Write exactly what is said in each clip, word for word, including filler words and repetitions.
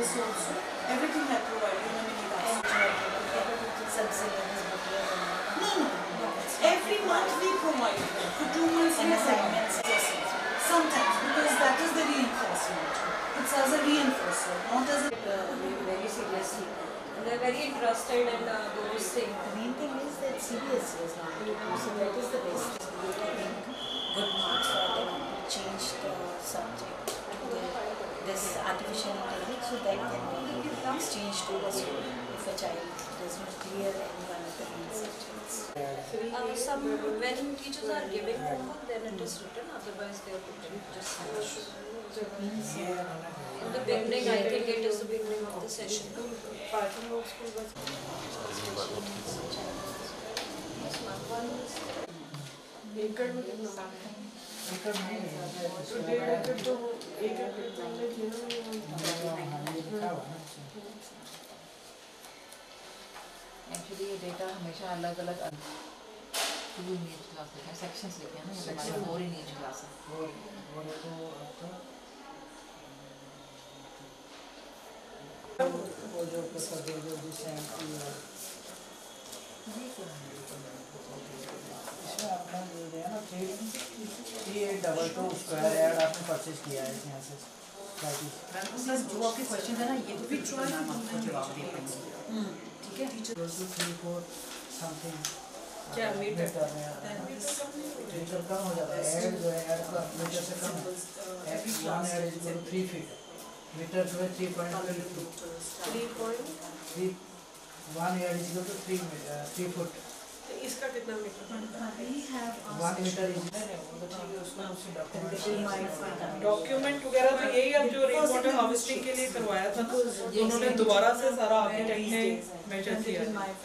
this also. Everything I provide in a mini basket. No, no, no. Every month we provide them. For two months we assignments. Sometimes, because that is the reinforcement. It's as a reinforcer, not as a... Uh, very seriously. And they're very interested in uh, those things. The main thing is that C B S E is not so that is the best. I think good marks for them to change the subject to this artificial intelligence so that can be exchanged to the school if a child does not clear any one of the main subjects. Uh, some, when teachers are giving homework, then it is written, otherwise they are written just finish. In the beginning, I think it is the beginning of the session. Actually ये data हमेशा अलग अलग to image class लिखा है, sections लिखे हैं ना, ये हमारे फोर इमेज क्लास है। वो जो पेपर दे दो जिससे इसमें अपना दे दिया ना three three eight double two square yard आपने परचेज किया है यहाँ से। सर जो आपके क्वेश्चन है ना ये तो फिर ट्राई आपको जवाब दे पाएंगे। ठीक है टीचर थ्री फोर समथिंग क्या मीटर मीटर कम हो जाता है, ऐड जो है ऐड का मीटर से कम है, one yard is equal to three feet, metre जो है three point two three point three one yard is equal to three three foot. इसका कितना metre? One metre is document वगैरह तो यही अब जो रेन वाटर हार्वेस्टिंग के लिए करवाया था ना, उन्होंने दोबारा से सारा आर्किटेक्ट ने मेजर किया।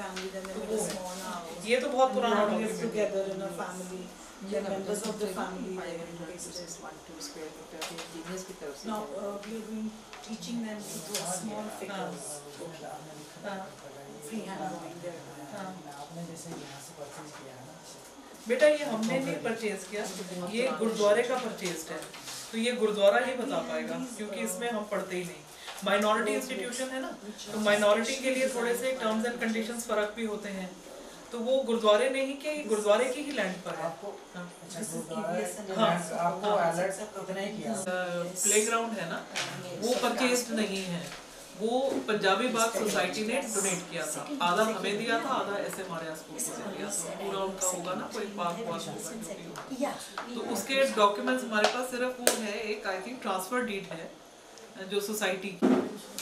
ये तो बहुत पुराना document together in a family, the members of the family. Now uh, we are going teaching them to draw small figures, freehand drawing there. आपने जैसे यहाँ से परचेज किया है ना। बेटा ये हमने नहीं परचेज किया, ये गुरुद्वारे का परचेज है, तो ये गुरुद्वारा ही बता पाएगा क्योंकि इसमें हम पढ़ते ही नहीं। माइनॉरिटी इंस्टीट्यूशन है ना, तो माइनॉरिटी के लिए थोड़े से टर्म्स एंड कंडीशंस फर्क भी होते हैं, तो वो गुरुद्वारे नहीं के गुरुद्वारे की ही लैंड पर है। आपको अलर्ट कितना ही किया? प्लेग्राउंड है ना, वो परचेज नहीं है, वो पंजाबी बाग सोसाइटी ने डोनेट किया था, आधा हमें दिया था, आधा एस एम आर स्कूल को दिया था। पूरा उनका होगा ना कोई पार्क वार्क होगा, तो उसके डॉक्यूमेंट्स हमारे पास सिर्फ वो है, एक आई थिंक ट्रांसफर डीड है जो सोसाइटी की।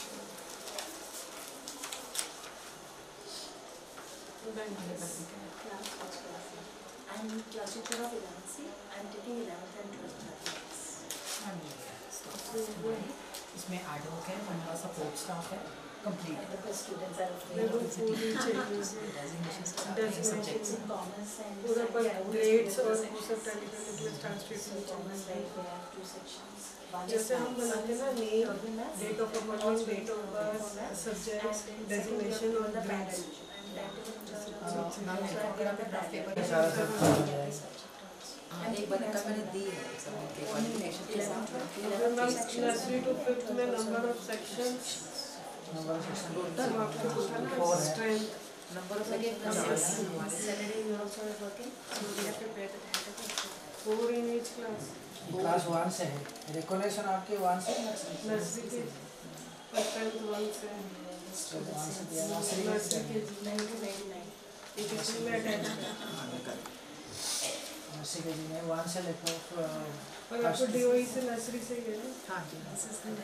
I'm class teacher of eleventh C. I'm taking eleventh and twelfth mathematics. इसमें एडवोक है, हमारा सपोर्ट स्टाफ है, complete The best students are of designations in commerce and grades और वो सब technical translation commerce like we have two sections. जैसे हम बनाते ना name, date of appointment, date of birth, subjects, designation और ग्रेड्स। एक बार कल मैंने दी है सबके क्वालिफिकेशन के साथ नर्सरी टू फिफ्थ में number of sections, number of section total आपको पूछा ना strength, number of section Saturday you also are working, so we have prepared the data. Four in each class. Class one से है, recognition आपके one से nursery के tenth one से nursery के एक इसमें में अटैच है। नर्सरी के जी में वन से लेकर पर आपको डीओई से नर्सरी से ही है ना? हाँ जी नर्सरी से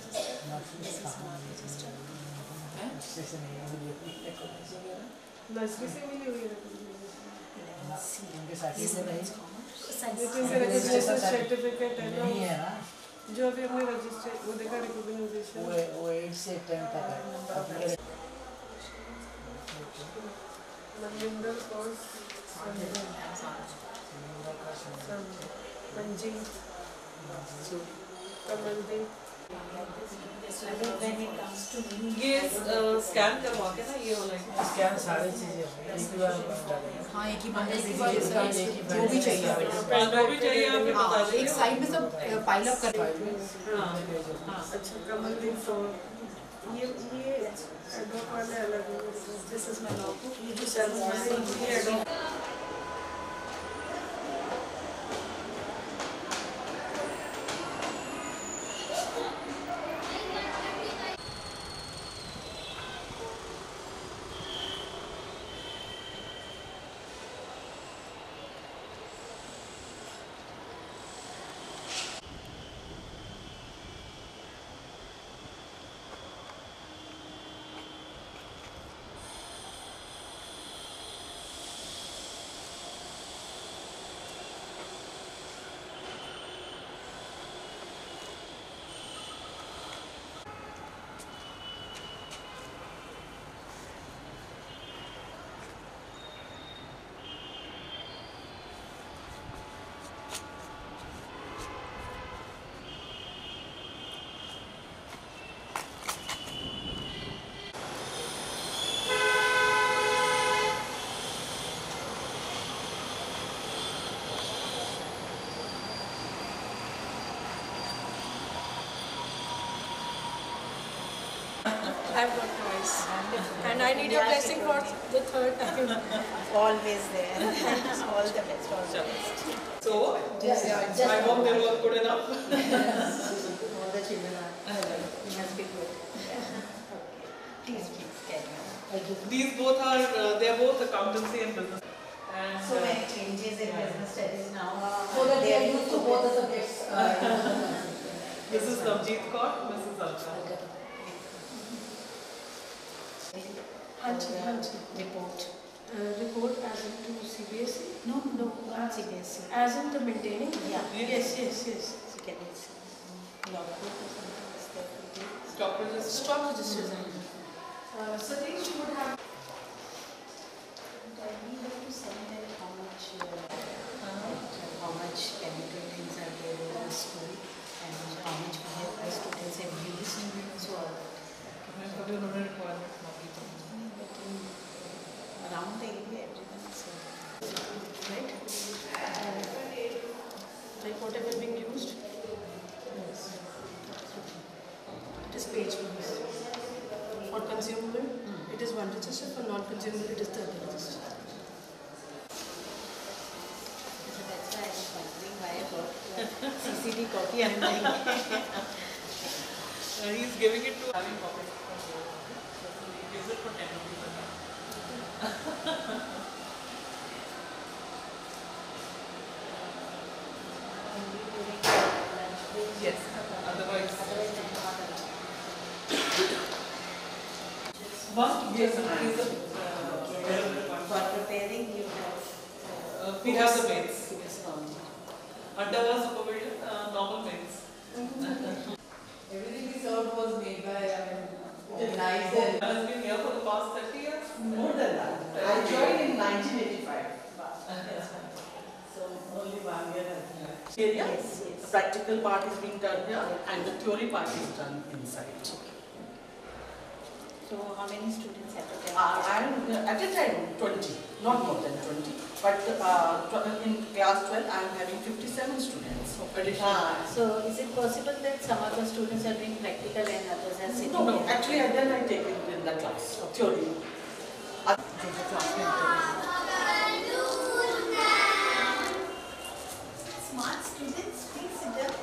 नहीं है, नर्सरी से मिली हुई है उनके सर्टिफिकेट रजिस्ट्रेशन सर्टिफिकेट है नहीं है ना, जो अभी अपने रजिस्टर वो देखा रिकॉग्नाइजेशन वो वो एट से टेन तक है। मनविंदर कोर्स Manjeet Kamaldeep. When it comes to me, ये स्कैन करवा के ना ये वाला स्कैन सारी चीजें एक ही बार डालेंगे। हाँ एक ही बंडल दीजिए, जो भी चाहिए जो भी चाहिए आप बता हाँ, दीजिए। एक साइड में सब पाइल अप कर। हाँ हाँ अच्छा कमलदीप फोर ये ये एडोब वाले अलग है. This is my logbook. ये जो seven है ये Adobe. I've got twice. And I need your blessing for the third time. Always there. All the best. All the best. So, Just, just I hope they were good enough. all the children are. You must be good. Yeah. Okay. Please, please carry on. These both are, uh, they are both accountancy and business. And, So uh, many changes in business studies now. So that they are used to both the subjects. this is Navjeet Kaur, Missus Alka. Hanchi, Hanchi. Report. Uh, report as into C B S E? No, no, not C B S E. As in the maintaining? Yeah. Yes, yes, yes. You can see. Logbook or something is there with you. Stock register. Stock registers. Uh, Satish, you would have. And I need them to send them how much, uh, how much chemical things are there in the school and how much we have the students have used. So all that. But you know the requirements, Navjeet. But in, around the area, everyone is uh, Right? Like whatever being used, yes. it is page one. For consumable, it is one register. For non-consumable, it is the other register. So that's why I was wondering why I got C C D copy. I'm like, Uh, he's giving it to having copies from both. So he gives it for ten rupees a month. Yes, otherwise. Must be a is a uh, for preparing, you have. uh, we have the mains. Under our supervision, uh, normal mains. Everything we served was made by, I mean, nice and I has been here for the past thirty years. more than that. I joined in nineteen eighty-five. So only one year has been. Area, Yes, yes. the practical part is being done here and the theory part is done inside. So how many students at a time? Uh, and uh, at a time twenty, not more than twenty, but uh, tw- in class twelve I am having fifty-seven students additional. Ah, so is it possible that some of the students are doing practical and others are sitting No, no, here? actually I then I take it in the class, theory. Uh, There's a classroom. Smart students, please sit down.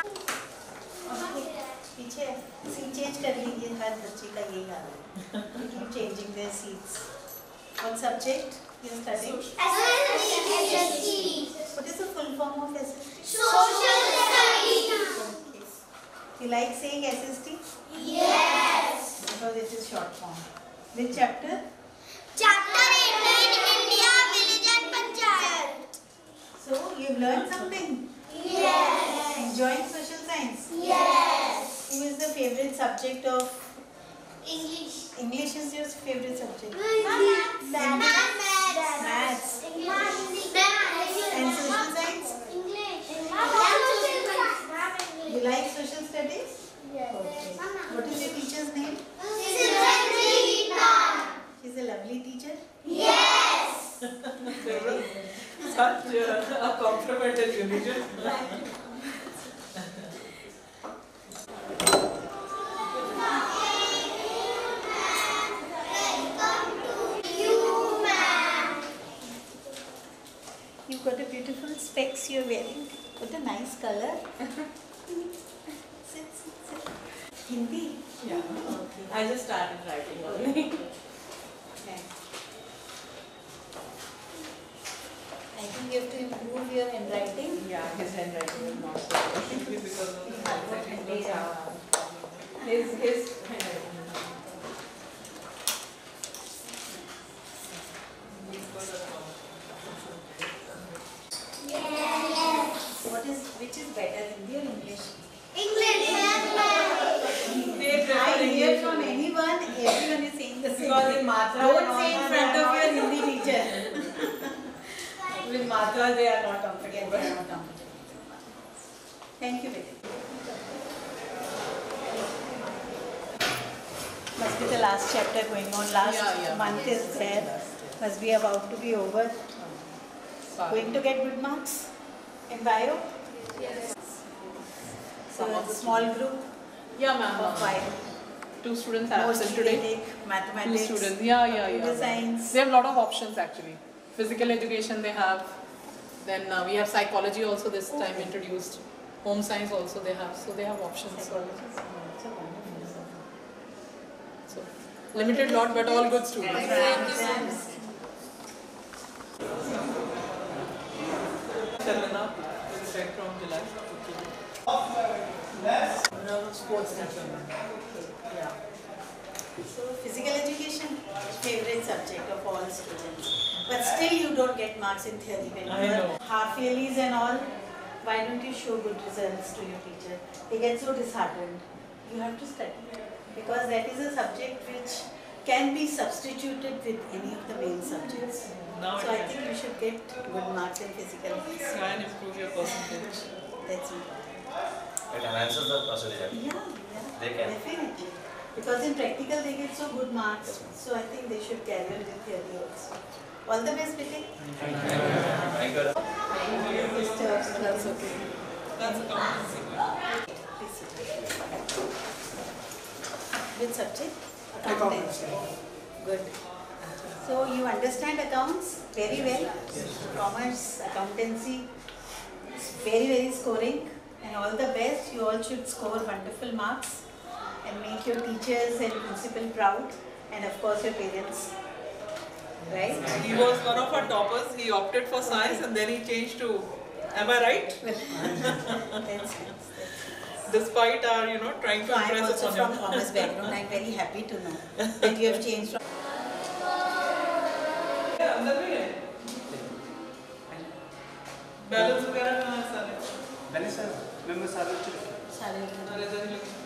पीछे seat change कर लीजिए हर बच्चे का यही हाल है. Keep changing their seats. What subject you are studying? S S T. What is the full form of S S T? Social studies. Okay. You like saying S S T? Yes. Because it is short form. Which chapter? Chapter eighteen, India, Village and Panchayat. So you've learned something. Yes. Enjoying social science. Yes. Who is the favorite subject of English. English? Is your favorite subject? Maths. Maths. Maths. English. And social science? English. You like social studies? Yes. Okay. What is your teacher's name? Siddhartha. She's a lovely teacher. Yes. Such uh, a complimented religion. Good You got a beautiful specs you're wearing. What a nice color. Sit, sit, sit. Hindi? Yeah. Okay. I just started writing only. Okay. I think you have to improve your handwriting. Yeah, his handwriting is not so good. Should be because of the handwriting. Yeah. His, his handwriting. What is, which is better, Hindi or English? English. I hear from anyone, everyone is saying the same Because thing. in Matra, Don't say in front of your Hindi teacher. with Matra they are not Yes, comfortable. they are not comfortable. Thank you very much. Must be the last chapter going on. Last Yeah, yeah. month is there. Must be about to be over. Going to get good marks in bio? Yes. So Some of the small group Yeah, ma'am. of five. Two students are absent Mostly today. they take Two mathematics, students. Yeah, yeah, yeah. computer science. They have a lot of options actually. Physical education they have. Then uh, we have psychology also this time introduced. Home science also they have. So they have options. So, so limited lot but all good students. Thank you so much. Sharmina, with effect from July. Sports teacher. Yeah. So physical education, favorite subject of all students. But still you don't get marks in theory when you I are know. half yearlies and all. Why don't you show good results to your teacher? They get so disheartened. You have to study. Because that is a subject which can be substituted with any of the main subjects. Now So I I can think you should get good marks in physical. try and improve your percentage. That's it. It enhances the percentage. Yeah, yeah, They can. definitely. Because in practical they get so good marks, so I think they should carry on with theory also. All the best, Vijay. Thank you. That's okay. That's accountancy. Please sit. Which subject? Accountancy. Good. So you understand accounts very well. Commerce, accountancy, very very scoring, and all the best. You all should score wonderful marks and make your teachers and principal proud, and of course your parents. Right? He was one of our toppers. He opted for science and then he changed to. Am I right? That's nice. Despite our, you know, trying to So I am impress also upon from him. commerce background. I am very happy to know that you have changed from. अंदर भी है balance वगैरह कहाँ है सारे balance sir मैं मैं सारे सारे सारे इधर ही लगे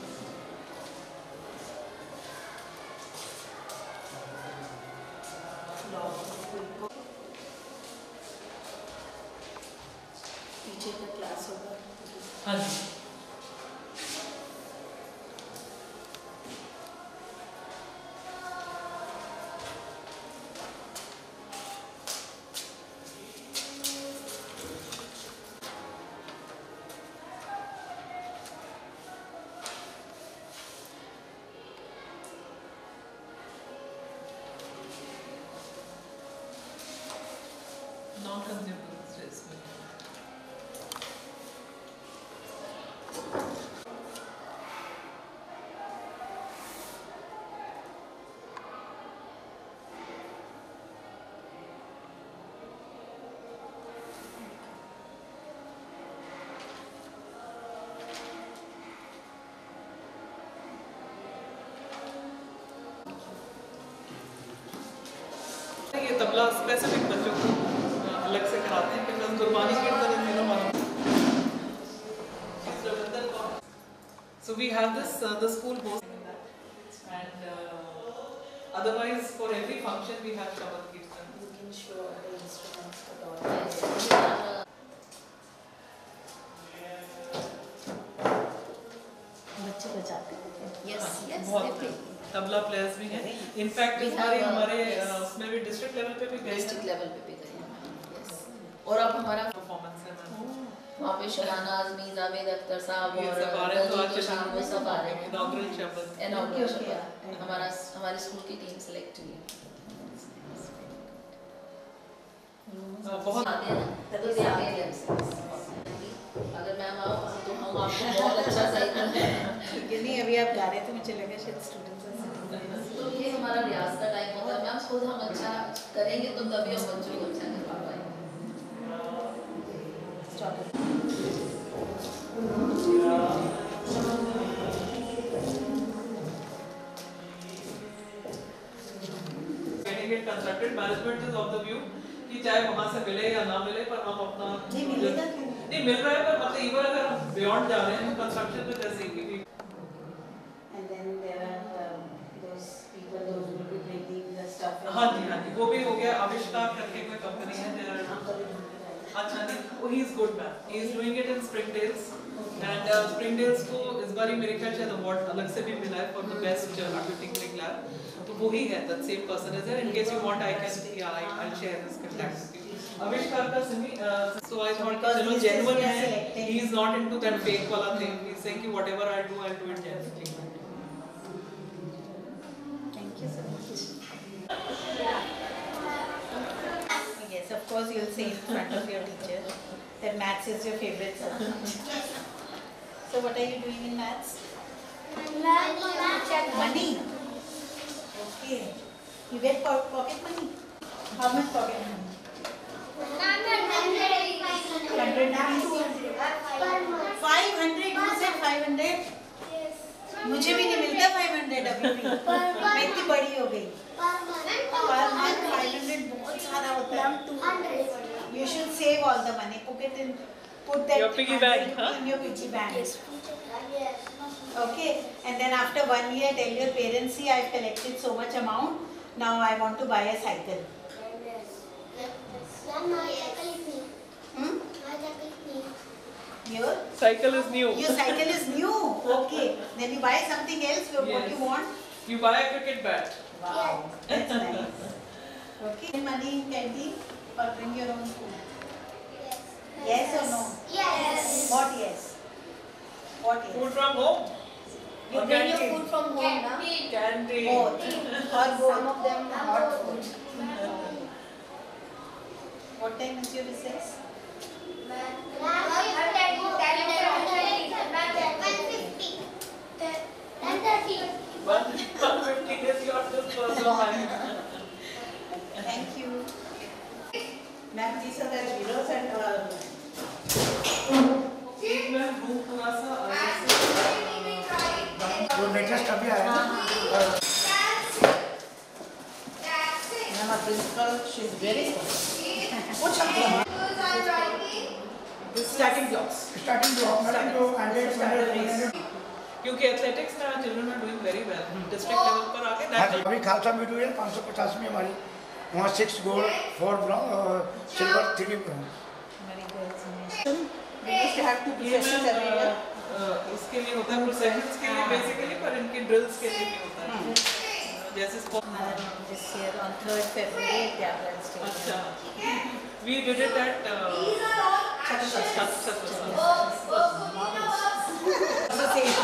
टीचर का क्लास होगा. हाँ जी non-consumable stress. ये तबला स्पेसिफिक बच्चों को अलग से कराते हैं बिकॉज गुरबानी कीर्तन इन दिनों मालूम. So we have this uh, the school hosting that, and uh, otherwise for every function we have Shabad Kirtan. You can show the instruments for all. बच्चे बजाते हैं. Yes, yes, बहुत definitely. तबला प्लेयर्स भी हैं. In fact We हमारे have, uh, हमारे yes. uh, उसमें भी डिस्ट्रिक्ट लेवल पे भी गए डिस्ट्रिक्ट लेवल पे भी गए हैं. Yes. और अब हमारा परफॉर्मेंस है मैम. वहाँ पे शबाना आजमी, जावेद अख्तर साहब ये और सब आ रहे हैं तो आज दलजीत शाम वो सब आ रहे हैं. इनॉग्रल शब्द इनॉग्रल Okay, okay. शबाना. हमारा हमारे स्कूल की टीम सेलेक्ट हुई है. बहुत आते हैं ना. तभी they साथ pay हैं। themselves. अगर मैम आओ तो हम आपको बहुत अच्छा साइकिल ठीक है, नहीं अभी आप गा रहे थे मुझे लगा शायद स्टूडेंट्स तो ये हमारा रियाज का टाइम होता है मैम, खुद हम अच्छा करेंगे तो तभी हम बच्चों को अच्छा कर पाएंगे। Getting it constructed, management is of the view कि चाहे वहाँ से मिले या ना मिले पर हम अपना नहीं मिलेगा क्यों? नहीं मिल रहा है पर मतलब इवन अगर हम बियॉन्ड जा रहे हैं कंस्ट्रक्शन में जैसे कि And then there are um, those people those who will be bringing the stuff. हाँ जी हाँ जी वो भी हो गया। आविष्कार करके कोई कंपनी है there अच्छा नहीं वो he is good man, he is doing it in Springdales and uh, Springdales को इस बार ही मेरे ख्याल से अवार्ड अलग से भी मिला है for the best uh, architecting lab, तो वो ही है that same person is there. In case you want I can yeah I, I'll share his contact with you. आविष्कार का सिमी so I thought कि चलो genuine है, he is not into that fake वाला thing, he is saying कि whatever I do I'll do it genuinely. Thank you so much. Yes, of course you'll say in front of your teacher that maths is your favorite subject. So what are you doing in maths? Money. Okay. You get po- pocket money? How much pocket money? Hundred Five hundred. You said five hundred. मुझे भी नहीं मिलता five hundred अभी भी। मैं इतनी बड़ी हो गई। पर month five hundred बहुत सारा होता है। You should save all the money. Put it in. Put that Your piggy bank, huh? in your piggy bank. Okay. And then after one year, tell your parents, see, I've collected so much amount. Now I want to buy a cycle. Hmm? Your Cycle is new. your cycle is new. Okay. Then you buy something else. What Yes. you want? You buy a cricket bat. Wow, that's nice. Okay. Money in canteen or bring your own food? Yes or no? Yes. What yes? What yes? Food from home. You Or bring your canteen. food from home, na? Canteen. Both. Or both. Some of them hot food. What time is your recess? One fifty is your personal time. Thank you. Ma'am, these are the zeros and uh, एक मैं room थोड़ा सा अलग से जो latest अभी आया ना Ma'am, our principal, she's very good. वो छात्र starting blocks. स्टार्टिंग जो हमारे जो हंड्रेड हंड्रेड क्योंकि एथलेटिक्स में our children are doing very well. District level पर आके हाँ that जी अभी खालसा मीडियो है पाँच सौ पचास में हमारी वहाँ six gold four silver three Very good. We used to have two ये processions every मैं year. अ, उसके लिए होता है प्रोसेशंस के लिए बेसिकली पर इनके ड्रिल्स के लिए भी होता है जैसे sport- Uh, this year on third February, Tyagran Stadium. अच्छा we did it at uh, Chhat- Chhat- The same.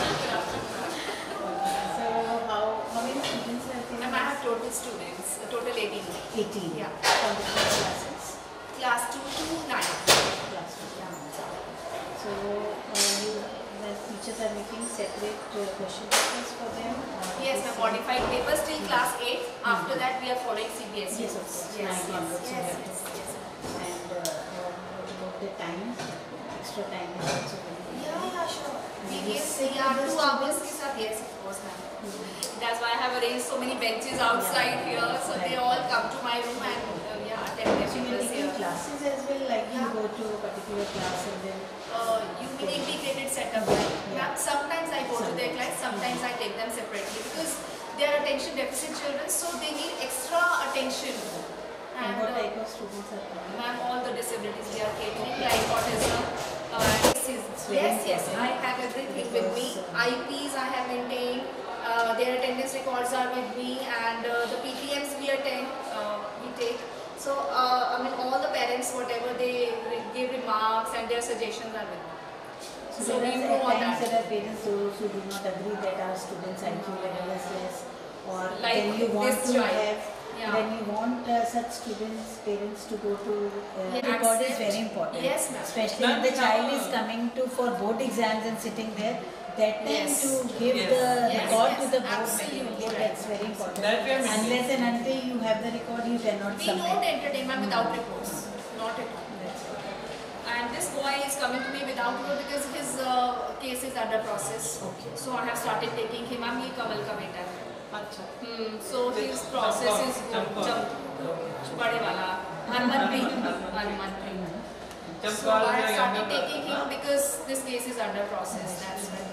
So how how many students are there? And I have total students, uh, total eighteen. eighteen. Yeah. From different classes. Class two to nine. Class two. So uh, you, the teachers are making separate uh, question papers for them. or Yes, this the is- modified papers till class eight. After that, we are following C B S E. Yes, of course. Yes, Nine yes, onwards you yes, have to- yes, yes. And uh, what what about the time? Extra time is also very Yeah, yeah, sure. We You give sit yeah, with the two hours students? ke sath. Yes, of course, ma'am. That's why I have arranged so many benches outside Yeah. here, so they all come to my room and uh, yeah, attend their So you're papers taking here. classes as well, like you Yeah. go to a particular class and then Uh, you mean integrated setup, right? Yeah. Sometimes I go to their class, sometimes I take them separately because they are attention deficit children, so they need extra attention. and what uh, type of students are coming? Ma'am, all the disabilities we are catering, like autism. Uh, It's very yes, yes, important. I have everything with me. I Ps I have maintained. Uh, their attendance records are with me, and uh, the P T Ms we attend, uh, we take. So, uh, I mean, all the parents, whatever they re- give remarks and their suggestions are with me. So, So we there improve are on times that. there are parents those who do not agree that our students' I Q level is less, or Like then you want this to child. have Yeah. When you want uh, such students, parents to go to uh, Yeah, record is accept. very important. Yes, ma'am. Especially Ma'am, when the we child have is a- coming to for board exams and sitting there. That time Yes. to give Yes. the Yes, record yes, to the board absolutely material, right. that's very important. That we are maintaining. Unless and until you have the record, you cannot We submit. don't entertain ma'am without reports. Not at all. That's right. And this boy is coming to me without report because his uh, case is under process. Okay. So I have started taking him. I'm ये कमल का बेटा है. अच्छा Hmm. So his process is Champa. jump बड़े वाला हरमनप्रीत हरमनप्रीत. जब So call I have किया started यहाँ taking him because this case is under process. That's why.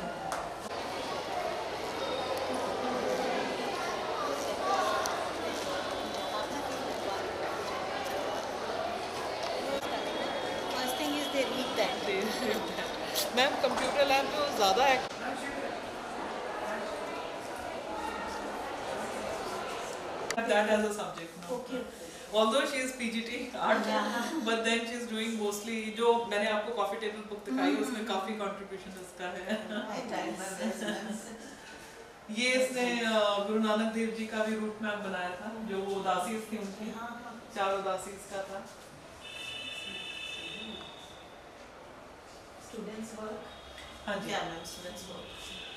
First thing is they read that. Ma'am computer lab में वो ज़्यादा act that as a subject now. Okay. Although she is P G T art, Yeah. but then she is doing mostly जो मैंने आपको coffee table book दिखाई उसमें काफी contribution इसका है. ये इसने अ, गुरु नानक देव जी का भी रूट मैप बनाया था जो वो उदासी थी उनकी चार उदासी का था. Students work. हाँ जी. Yeah, ma'am, students work.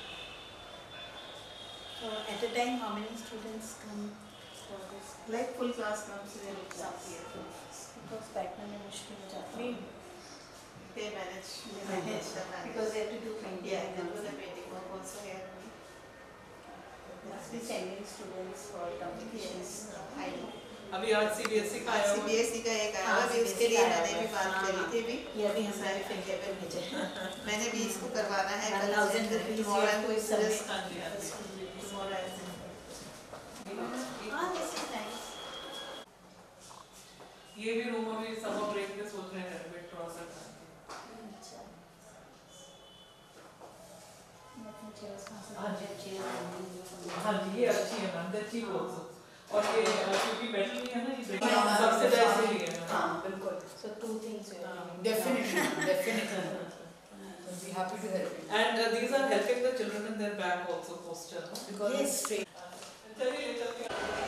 So at a time, how many students come for this? Like full class comes in some here. Because बैठने में मुश्किल हो जाता है. They manage, they manage the manage. Because they have to do painting. Yeah, they do the painting work also here. Must be sending students for competitions. I know. अभी आज C B S E का आज आया C हुआ B S E का एक आया हाँ, हुआ, अभी C B S E उसके लिए का आया मैंने भी हुआ है। बात करी थी भी. ये अभी हम सारे फिंगर भेजे. मैंने भी इसको करवाना है. One कल thousand से rupees tomorrow you I'm have to going to submit. this- हाँ जी हाँ जी. tomorrow I'm हाँ, this is nice. ये भी रूम अभी समर ब्रेक में सोच रहे हैं रेनोवेट थोड़ा सा करके. अच्छा. मैं अपने chairs कहाँ से हाँ जी. लाऊं? Chairs नहीं हाँ जी ये अच्छी है मैम दैट चीप आल्सो. और ये अ, क्योंकि मेटल नहीं है ना ये ब्रेक सबसे बेस्ट ही है. हाँ बिल्कुल. So two things you have. Definitely, definitely. We'll be happy to help you. And uh, these are helping the children in their back also posture. No? Because Yes. it's straight. चलिए चलिए.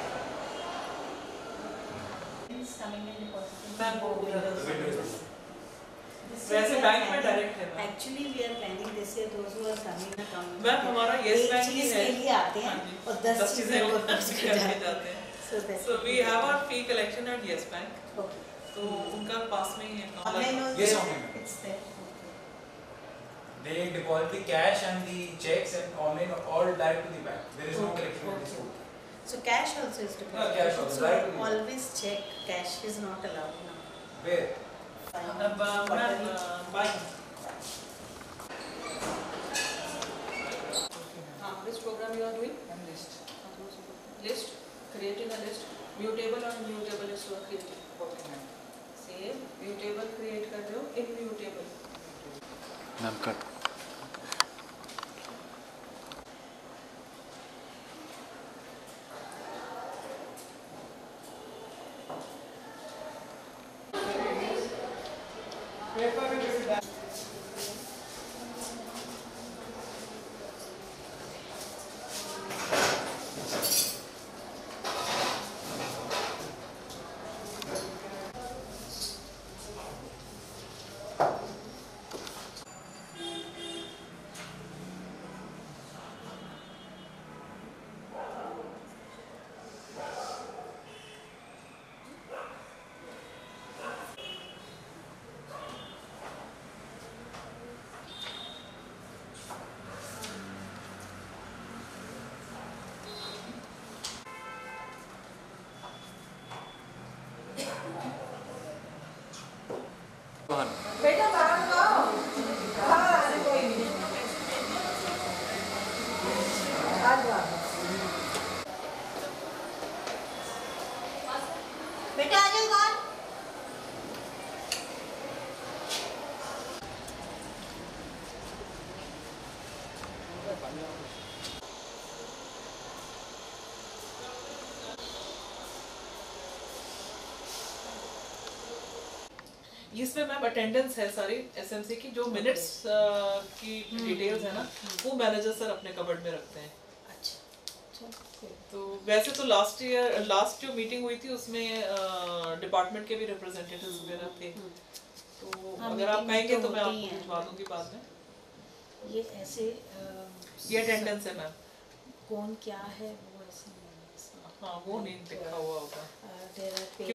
Students coming in depositing. Ma'am, वो windows. Windows. This वैसे year bank में planning- direct है ma'am. Actually, we are planning this year those who are coming to come. Ma'am हमारा yes एक bank ही चीज है. के लिए आते हैं हाँ जी. और दस दस चीजें चीजें और और कुछ करके कर जाते हैं. So that. So we have our fee collection at Yes Bank. Okay. तो उनका पास में ही है account. Online also. Yes, online. It's there. They deposit the cash and the checks and online all direct to the bank. There is no Okay, collection at this okay. point. So cash also is to Yeah, cash also, So right. always check cash is not allowed now. Where? Fine. अब uh, ma'am uh, bye. हाँ, which program you are doing? List. List. Creating a list. Mutable और immutable list you are creating. Same. Mutable create कर रहे हो. Immutable. Ma'am, cut. बेटा बाहर आओ. हाँ, अरे कोई नहीं. आ जाओ. बेटा आ जाओ बाहर. इसमें मैम अटेंडेंस है सारी एसएमसी की जो मिनट्स की डिटेल्स है ना वो मैनेजर सर अपने कबर्ड में रखते हैं. अच्छा. तो वैसे तो लास्ट ईयर लास्ट जो मीटिंग हुई थी उसमें डिपार्टमेंट के भी रिप्रेजेंटेटिव्स वगैरह थे, तो हाँ, अगर आप meeting कहेंगे तो तो मैं होती आपको हैं। भिजवा दूंगी बाद में। ये ऐसे अ, ये अटेंडेंस है मैम। कौन क्या है वो ऐसे नहीं है। हाँ वो नहीं लिखा हुआ होगा। Uh, there are